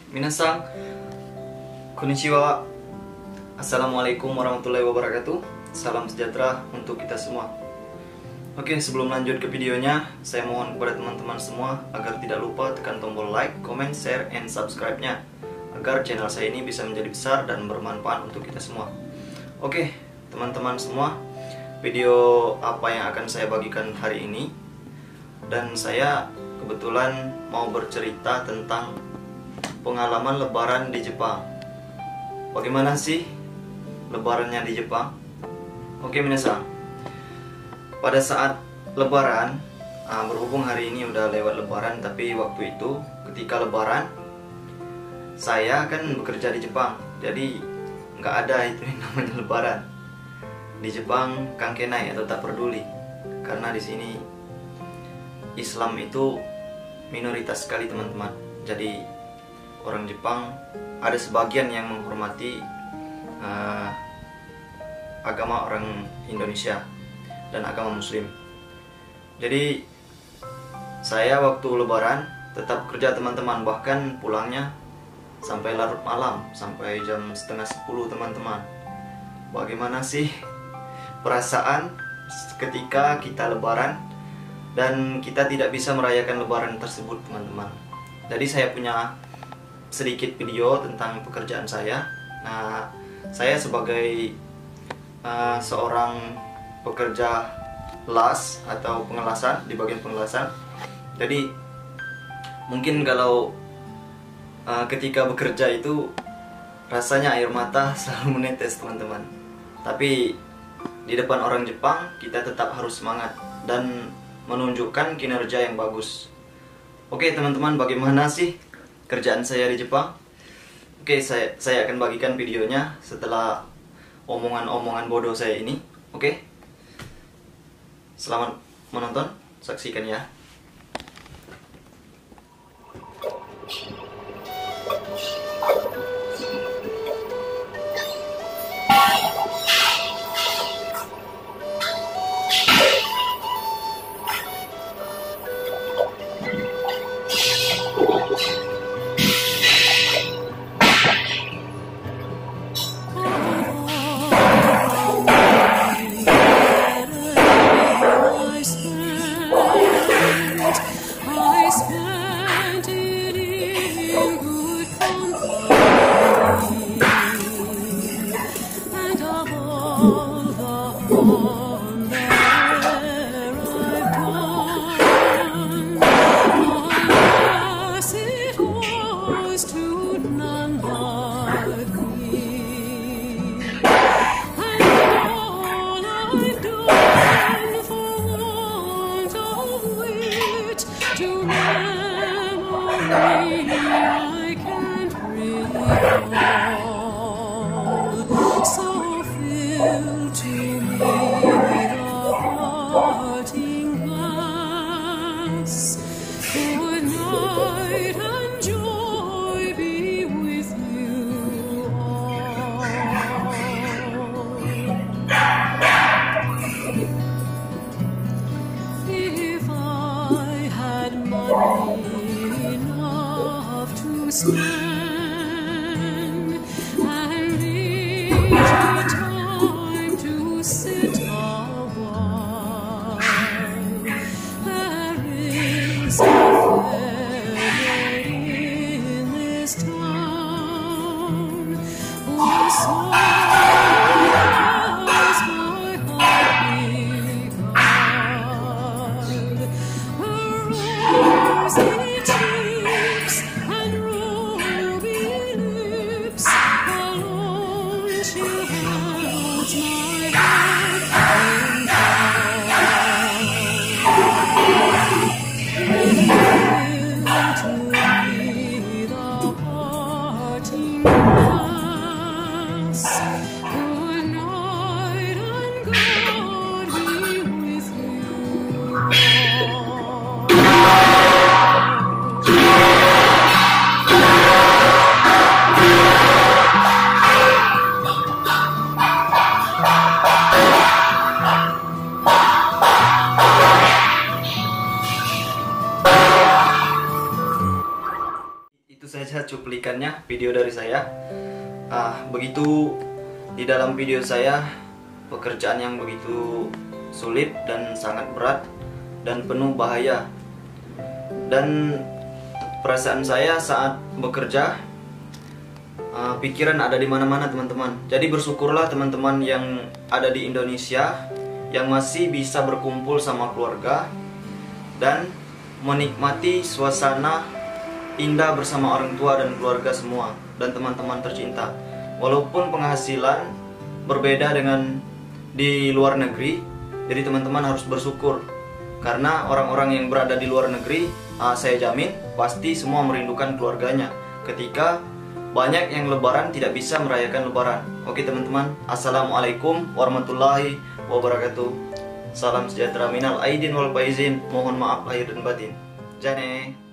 Minasang, konnichiwa. Assalamualaikum warahmatullahi wabarakatuh. Salam sejahtera untuk kita semua. Oke, sebelum lanjut ke videonya, saya mohon kepada teman-teman semua agar tidak lupa tekan tombol like, comment, share, and subscribe-nya agar channel saya ini bisa menjadi besar dan bermanfaat untuk kita semua. Oke, teman-teman semua, video apa yang akan saya bagikan hari ini, dan saya kebetulan mau bercerita tentang pengalaman lebaran di Jepang. Bagaimana sih lebarannya di Jepang? Oke, minasang, pada saat lebaran, berhubung hari ini udah lewat lebaran, tapi waktu itu ketika lebaran saya kan bekerja di Jepang, jadi nggak ada itu yang namanya lebaran. Di Jepang kankenai atau tak peduli, karena di sini Islam itu minoritas sekali, teman-teman. Jadi orang Jepang ada sebagian yang menghormati agama orang Indonesia dan agama Muslim. Jadi saya waktu lebaran tetap kerja, teman-teman, bahkan pulangnya sampai larut malam, sampai jam setengah 10, teman-teman. Bagaimana sih perasaan ketika kita lebaran dan kita tidak bisa merayakan lebaran tersebut, teman-teman? Jadi saya punya sedikit video tentang pekerjaan saya. Nah, saya sebagai seorang pekerja las atau pengelasan, di bagian pengelasan. Jadi mungkin kalau ketika bekerja itu rasanya air mata selalu menetes, teman-teman. Tapi di depan orang Jepang kita tetap harus semangat dan menunjukkan kinerja yang bagus. Oke, teman-teman, bagaimana sih kerjaan saya di Jepang? Oke, saya akan bagikan videonya setelah omongan-omongan bodoh saya ini. Oke, selamat menonton, saksikan ya. I can't recall, so fill to me the parting glass. Good night and joy be with you all. If I had money enough to spend and leisure time to sit a while, there is a fair in this town whose song has my heart beguiled. Her rosy cheeks and ruby lips, alone she holds my heart to me the parting glass. cuplikannya, video dari saya. Begitu di dalam video saya, pekerjaan yang begitu sulit dan sangat berat dan penuh bahaya. Dan perasaan saya saat bekerja, pikiran ada di mana-mana teman-teman. Jadi bersyukurlah teman-teman yang ada di Indonesia yang masih bisa berkumpul sama keluarga dan menikmati suasana indah bersama orang tua dan keluarga semua dan teman-teman tercinta. Walaupun penghasilan berbeda dengan di luar negeri, jadi teman-teman harus bersyukur. Karena orang-orang yang berada di luar negeri, saya jamin pasti semua merindukan keluarganya ketika banyak yang lebaran tidak bisa merayakan lebaran. Oke teman-teman, assalamualaikum warahmatullahi wabarakatuh. Salam sejahtera minal aidin wal faizin. Mohon maaf lahir dan batin. Jane.